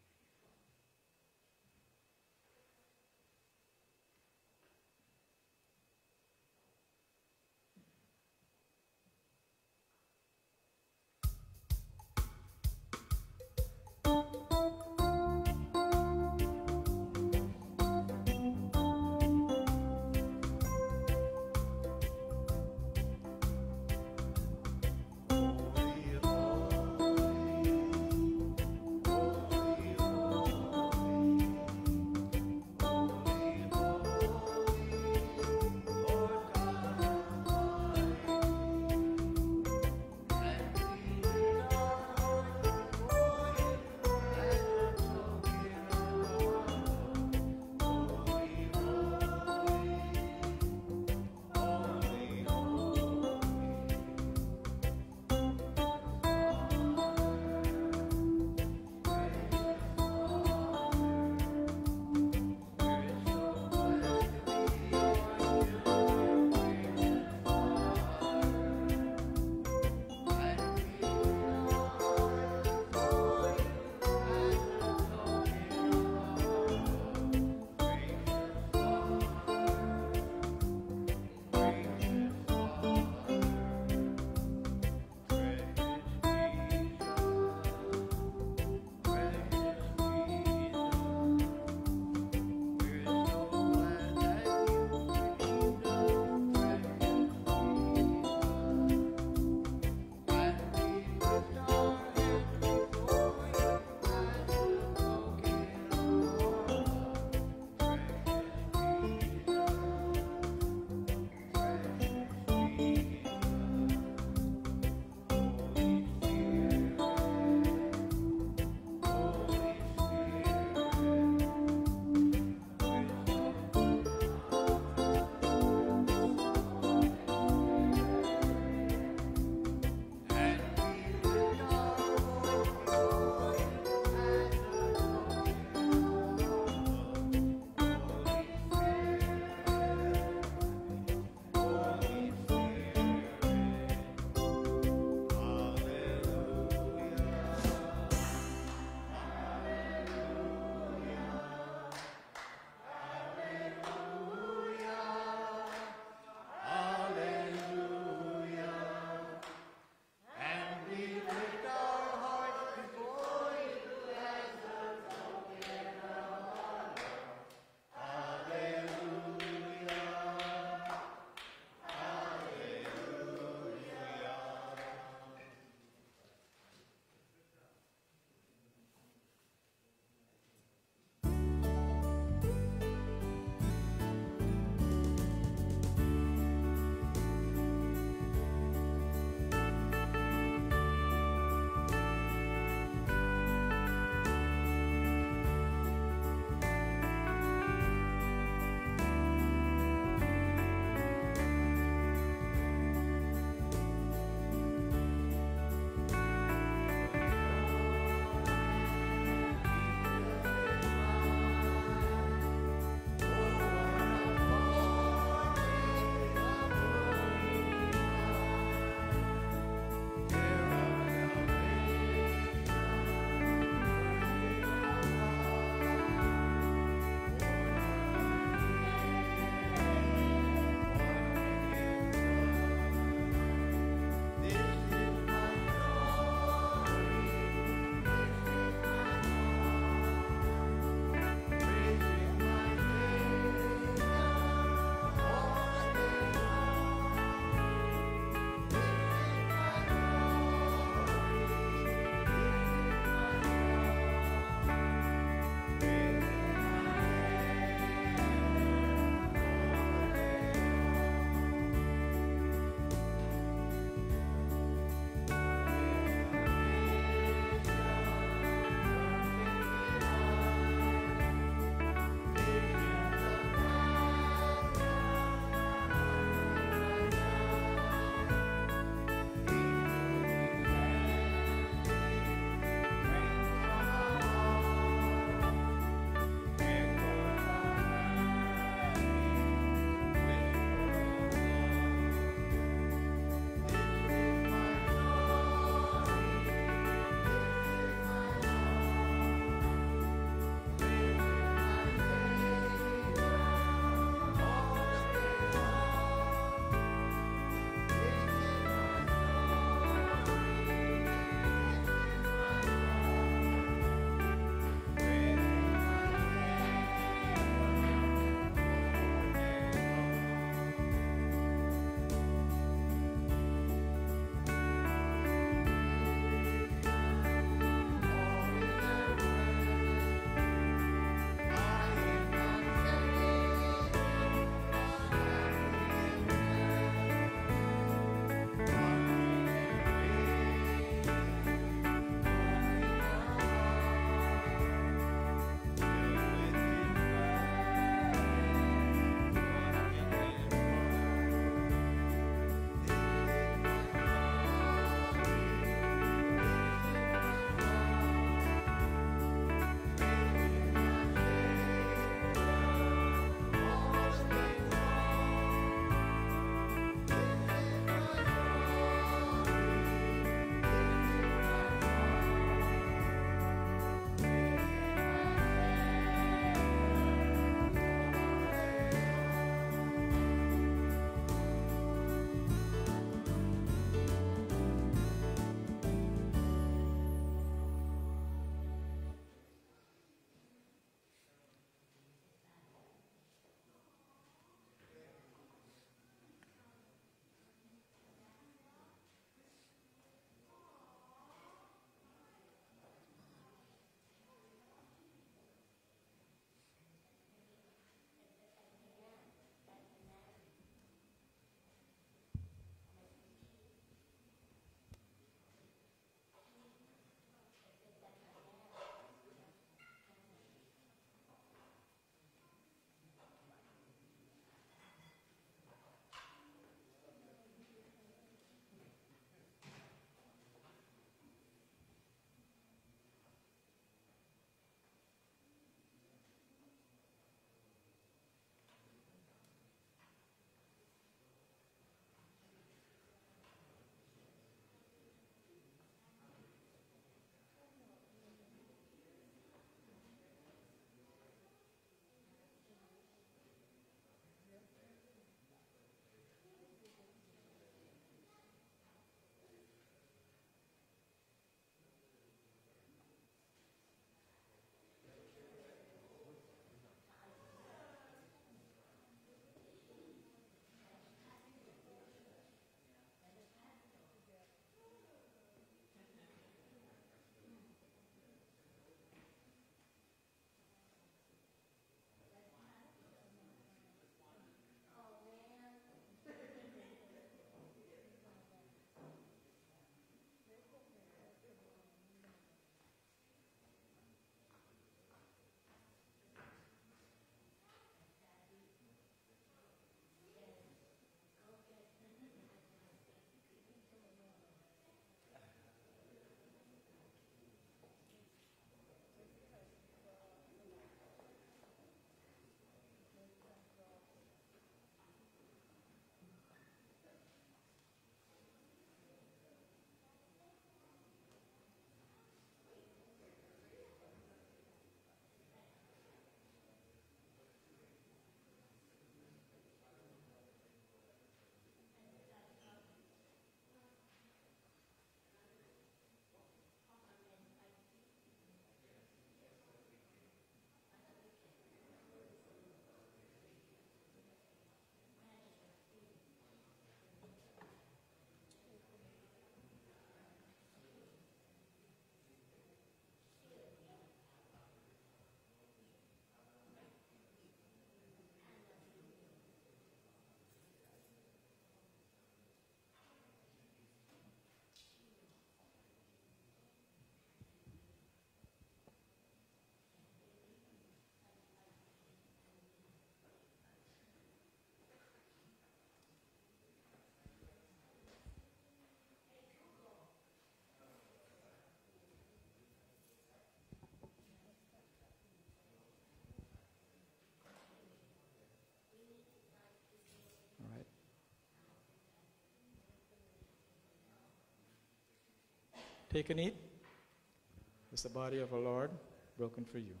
Take and eat. It's the body of our Lord broken for you.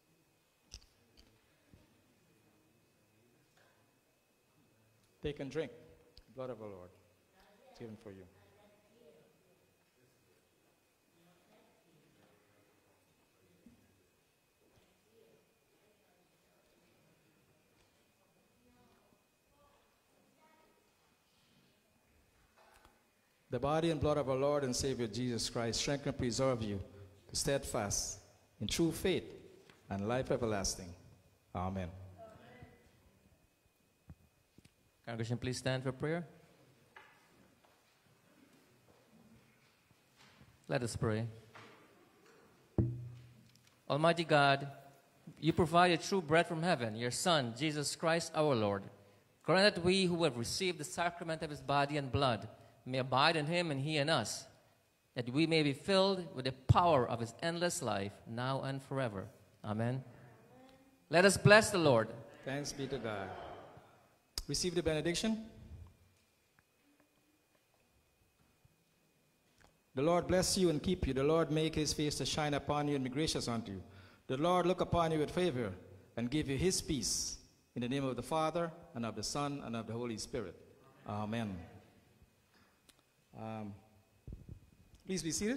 Take and drink. The blood of our Lord given for you. The body and blood of our Lord and Savior Jesus Christ strengthen and preserve you to steadfast in true faith and life everlasting. Amen. Congregation, please stand for prayer. Let us pray. Almighty God, you provide a true bread from heaven, your Son, Jesus Christ our Lord. Grant that we who have received the sacrament of his body and blood may abide in him and he in us, that we may be filled with the power of his endless life, now and forever. Amen. Let us bless the Lord. Thanks be to God. Receive the benediction. The Lord bless you and keep you. The Lord make his face to shine upon you and be gracious unto you. The Lord look upon you with favor and give you his peace. In the name of the Father, and of the Son, and of the Holy Spirit. Amen. Um, please be seated.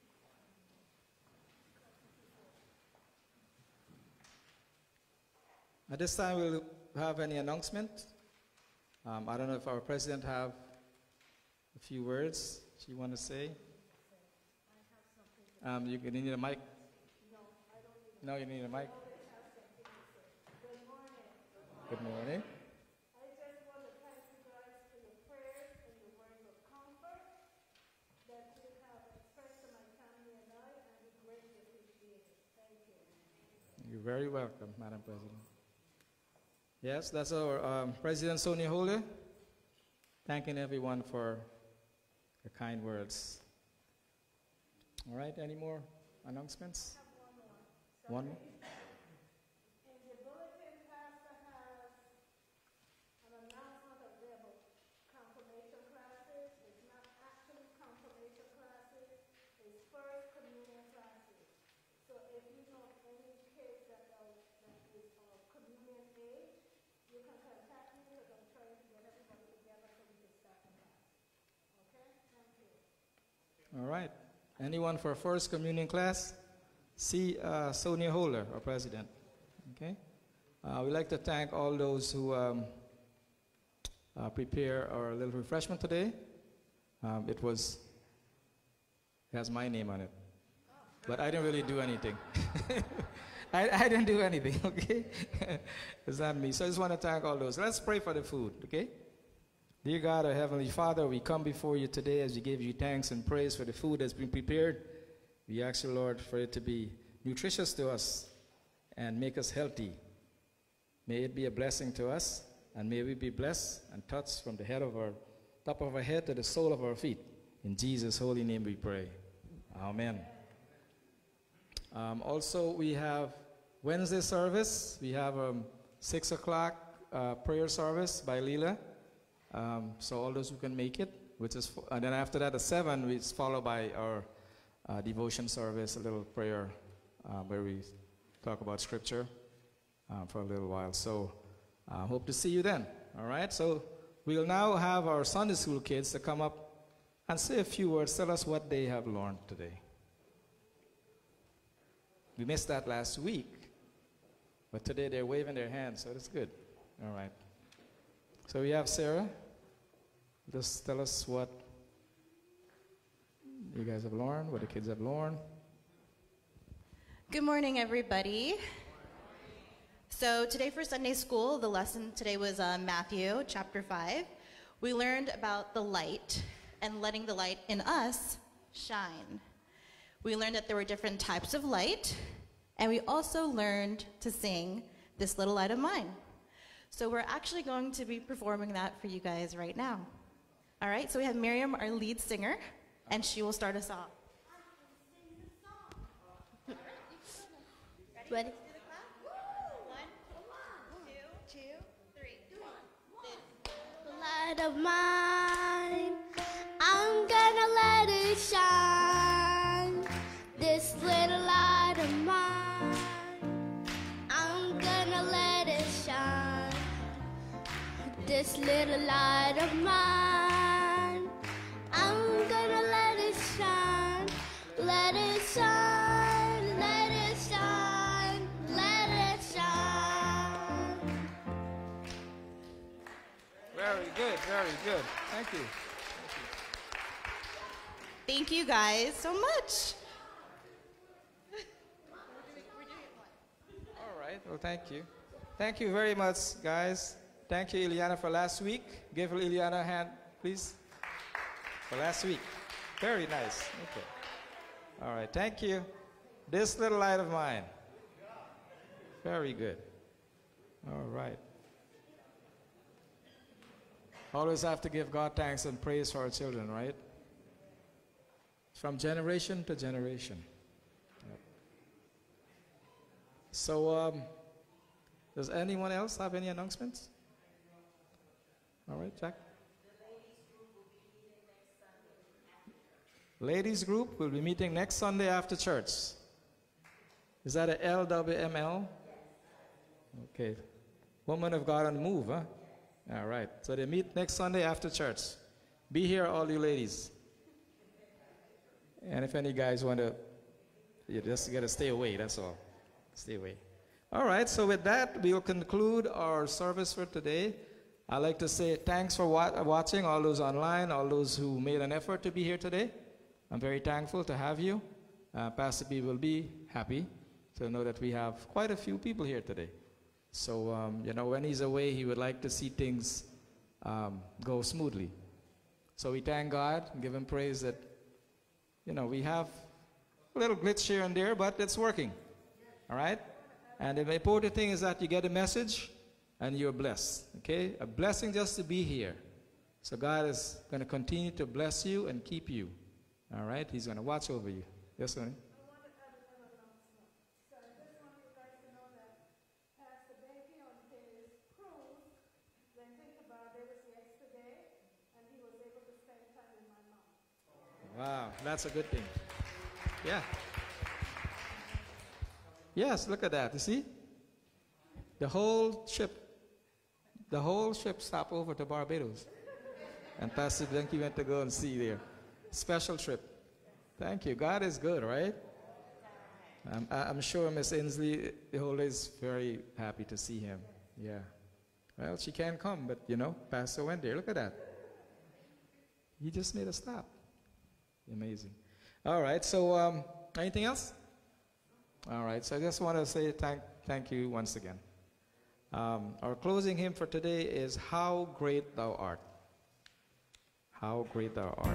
At this time, we'll have any announcement. Um, I don't know if our president have a few words she want to say. Um, you, you need a mic? No, I don't need No, you need a mic? Good morning. Good morning. I just want to thank you guys for your prayers and your words of comfort that you have expressed to my family and I, and we greatly appreciate it. Thank you. You're very welcome, Madam President. Yes, that's our um, President Sonia Holder, thanking everyone for the kind words. All right, any more announcements? I have one more. One more? In the bulletin, Pastor has an announcement of their confirmation classes. It's not actually confirmation classes, it's first communion classes. So if you know of any kids that are that is of communion age, you can contact me because I'm trying to get everybody together so we can start the class. Okay? Thank you. All right. Anyone for first communion class? See uh, Sonia Holder, our president. Okay. Uh, we'd like to thank all those who um, uh, prepare our little refreshment today. Um, it was, it has my name on it, but I didn't really do anything. I, I didn't do anything, okay? It's not me. So I just want to thank all those. Let's pray for the food, okay? Dear God, our Heavenly Father, we come before you today as we give you thanks and praise for the food that's been prepared. We ask you, Lord, for it to be nutritious to us and make us healthy. May it be a blessing to us, and may we be blessed and touched from the head of our, top of our head to the sole of our feet. In Jesus' holy name we pray. Amen. Um, also, we have Wednesday service. We have um, six o'clock uh, prayer service by Leela. Um, so all those who can make it, which is, fo- and then after that, at seven, it's followed by our uh, devotion service, a little prayer uh, where we talk about scripture uh, for a little while. So I uh, hope to see you then. All right. So we'll now have our Sunday school kids to come up and say a few words, tell us what they have learned today. We missed that last week, but today they're waving their hands, so that's good. All right. So we have Sarah. Just tell us what you guys have learned, what the kids have learned. Good morning, everybody. So today for Sunday school, the lesson today was uh, Matthew chapter five. We learned about the light and letting the light in us shine. We learned that there were different types of light, and we also learned to sing This Little Light of Mine. So we're actually going to be performing that for you guys right now. All right, so we have Miriam, our lead singer, and she will start us off. Ready? Light of mine, I'm gonna let it shine. little light of mine, I'm gonna let it shine. This little light of mine, I'm gonna let it shine. Let it shine, let it shine, let it shine. Very good, very good. Thank you. Thank you guys so much. All right, well, thank you. Thank you very much, guys. Thank you, Ileana, for last week. Give Ileana a hand, please. For last week. Very nice. Okay. All right, thank you. This little light of mine. Very good. All right. Always have to give God thanks and praise for our children, right? From generation to generation. Yep. So, um, does anyone else have any announcements? All right, Jack. Ladies group will be meeting next Sunday after church. Is that a L W M L? Okay. Woman of God on the move, huh? All right. So they meet next Sunday after church. Be here, all you ladies. And if any guys want to, you just got to stay away, that's all. Stay away. All right, so with that, we will conclude our service for today. I'd like to say thanks for wa watching, all those online, all those who made an effort to be here today. I'm very thankful to have you. Uh, Pastor B will be happy to know that we have quite a few people here today. So, um, you know, when he's away, he would like to see things um, go smoothly. So we thank God and give him praise that, you know, we have a little glitch here and there, but it's working. All right? And the important thing is that you get a message and you're blessed. Okay? A blessing just to be here. So God is going to continue to bless you and keep you. All right? He's going to watch over you. Yes, honey? Wow, that's a good thing. Yeah. Yes, look at that. You see? The whole ship, the whole ship stopped over to Barbados. And Pastor Dunky went to go and see there. Special trip. Thank you. God is good, right? I'm, I'm sure Miss Inslee is very happy to see him. Yeah. Well, she can't come, but, you know, Pastor went there. Look at that. He just made a stop. Amazing. All right, so um, anything else? All right, so I just want to say thank, thank you once again. Um, our closing hymn for today is How Great Thou Art. How Great Thou Art.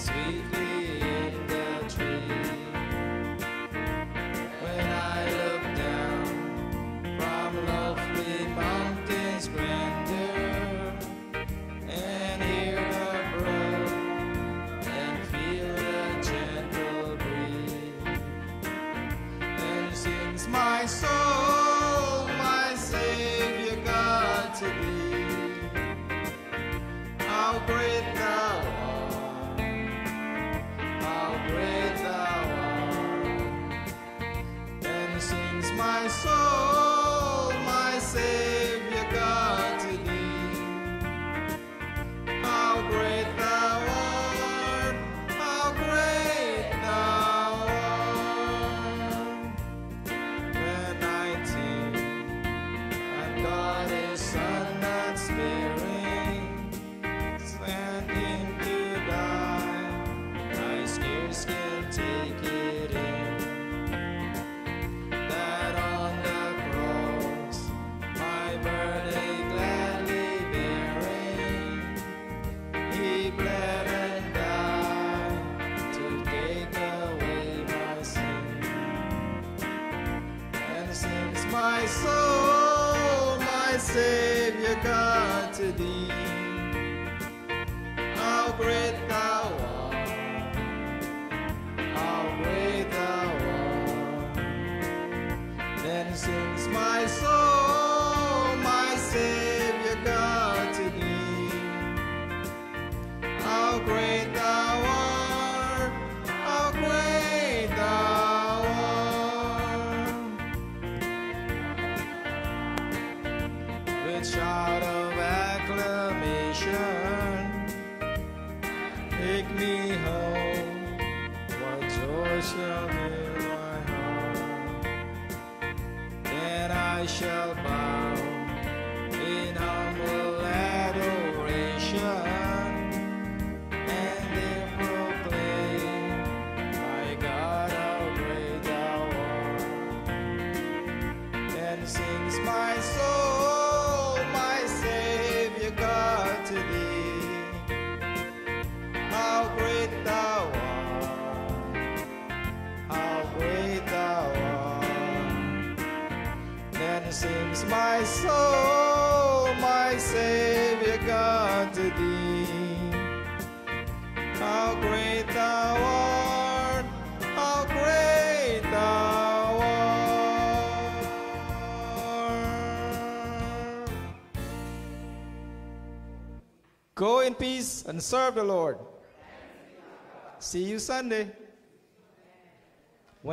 When I look soul, my Savior God, to thee. How great thou art, how great thou art. Then sings my soul, my Savior God, to thee. How great thou art, how great thou art. With shout of acclamation, take me home, what joy shall fill my heart. Then I shall bow in humble adoration, and then proclaim, my God, how great thou art. Then sings my soul, my Savior God, to thee. How great thou art, how great thou art. Then sings my soul, my Savior God, to thee. How great thou art, how great thou art. Go in peace and serve the Lord. See you Sunday.